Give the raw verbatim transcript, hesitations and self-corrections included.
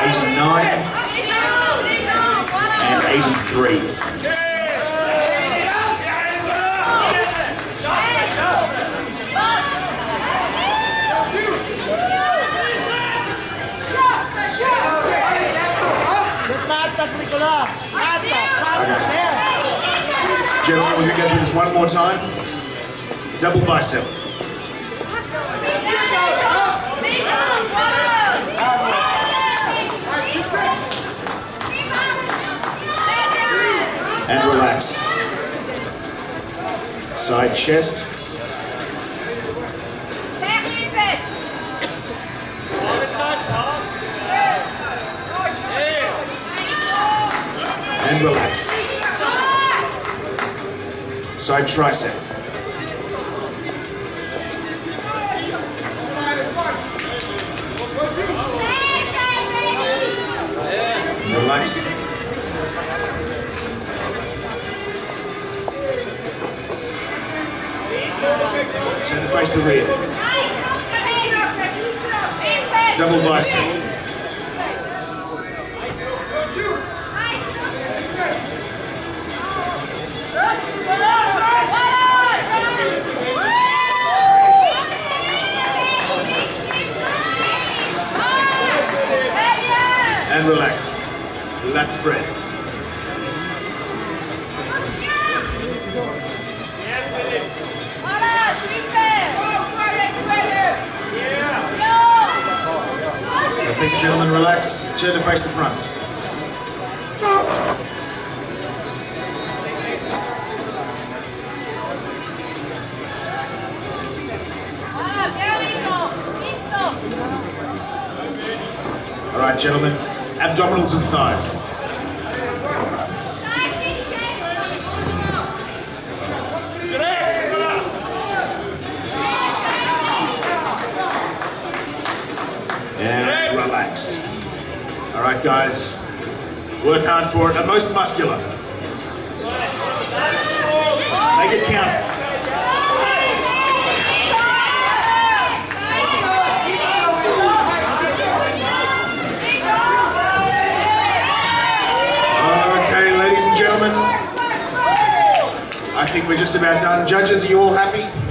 eighty-nine, and eighty-three. Gentlemen, we're going to go through this one more time. Double bicep. And relax. Side chest. And relax. Side tricep. Relax. Turn to face the rear. Double bicep. And relax. Lat spread. I think, gentlemen, relax. Turn to face the front. All right, gentlemen. Abdominals and thighs. And relax. All right, guys. Work hard for it. And most muscular. Make it count. I think we're just about done. Judges, are you all happy?